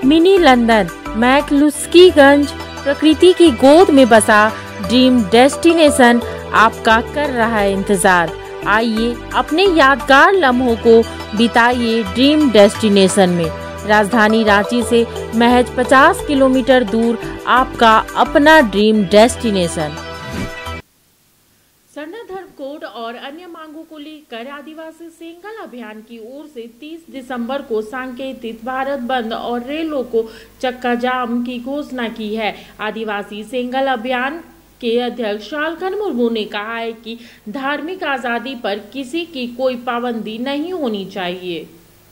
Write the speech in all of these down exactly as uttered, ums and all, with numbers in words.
Mini London McCluskieganj प्रकृति की गोद में बसा ड्रीम डेस्टिनेशन आपका कर रहा है इंतजार। आइए अपने यादगार लम्हों को बिताइए ड्रीम डेस्टिनेशन में। राजधानी रांची से महज पचास किलोमीटर दूर आपका अपना ड्रीम डेस्टिनेशन। सरना धर्म कोड और अन्य मांगों को लेकर आदिवासी सेंगल अभियान की ओर से तीस दिसंबर को सांकेतिक भारत बंद और रेलों को चक्का जाम की घोषणा की है। आदिवासी सेंगल अभियान के अध्यक्ष शालखन मुर्मू ने कहा है कि धार्मिक आजादी पर किसी की कोई पाबंदी नहीं होनी चाहिए।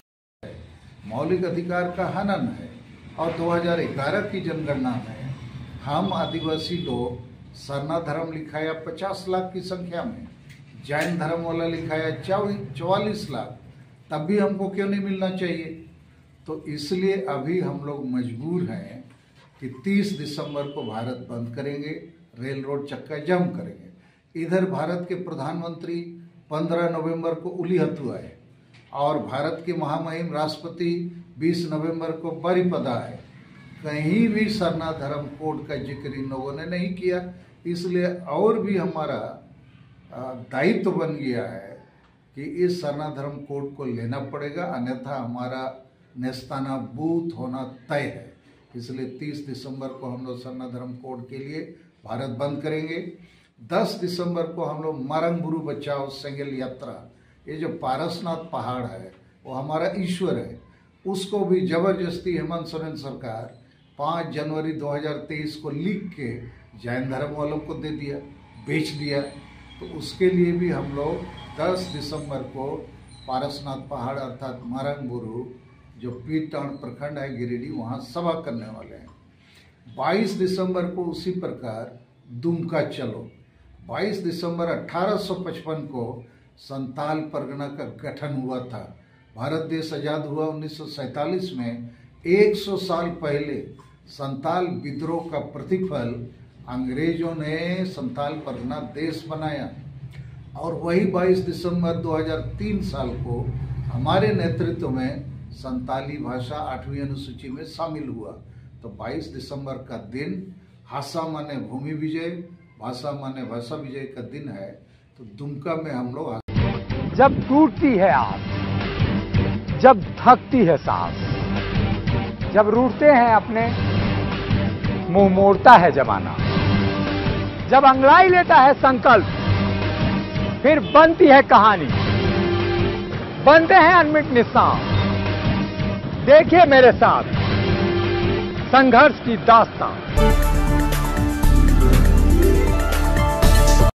मौलिक अधिकार का हनन है और दो हज़ार ग्यारह की जनगणना में हम आदिवासी लोग सरना धर्म लिखा है पचास लाख की संख्या में, जैन धर्म वाला लिखा है चौवालीस लाख, तब भी हमको क्यों नहीं मिलना चाहिए? तो इसलिए अभी हम लोग मजबूर हैं कि तीस दिसंबर को भारत बंद करेंगे, रेल रोड चक्का जाम करेंगे। इधर भारत के प्रधानमंत्री पंद्रह नवंबर को उलीहतु आए और भारत के महामहिम राष्ट्रपति बीस नवंबर को बारिपदा है। कहीं भी सरना धर्म कोड का जिक्र इन लोगों ने नहीं किया, इसलिए और भी हमारा दायित्व बन गया है कि इस सरना धर्म कोड को लेना पड़ेगा, अन्यथा हमारा नेस्ताना बूथ होना तय है। इसलिए तीस दिसंबर को हम लोग सरना धर्म कोड के लिए भारत बंद करेंगे। दस दिसंबर को हम लोग मारंगबुरु बचाओ सेंगल यात्रा, ये जो पारसनाथ पहाड़ है वो हमारा ईश्वर है, उसको भी जबरदस्ती हेमंत सोरेन सरकार पाँच जनवरी दो हज़ार तेईस को लिख के जैन धर्म वालों को दे दिया, बेच दिया। तो उसके लिए भी हम लोग दस दिसंबर को पारसनाथ पहाड़ अर्थात मारंगबुरु जो पीरटांड प्रखंड है गिरिडीह, वहाँ सभा करने वाले हैं। बाईस दिसंबर को उसी प्रकार दुमका चलो। बाईस दिसंबर अठारह सौ पचपन को संताल परगना का गठन हुआ था। भारत देश आजाद हुआ उन्नीस सौ सैंतालीस में। एक सौ साल पहले संताल विद्रोह का प्रतिफल अंग्रेजों ने संताल परगना देश बनाया और वही बाईस दिसंबर दो हज़ार तीन साल को हमारे नेतृत्व में संताली भाषा आठवीं अनुसूची में शामिल हुआ। तो बाईस दिसंबर का दिन भाषा माने भूमि विजय, भाषा माने भाषा विजय का दिन है। तो दुमका में हम लोग जब टूटती है आस, जब थकती है सांस, जब रूठते हैं अपने, मुंह मोड़ता है जमाना, जब अंगड़ाई लेता है संकल्प, फिर बनती है कहानी, बनते हैं अनमिट निशान। देखिए मेरे साथ संघर्ष की दास्तान।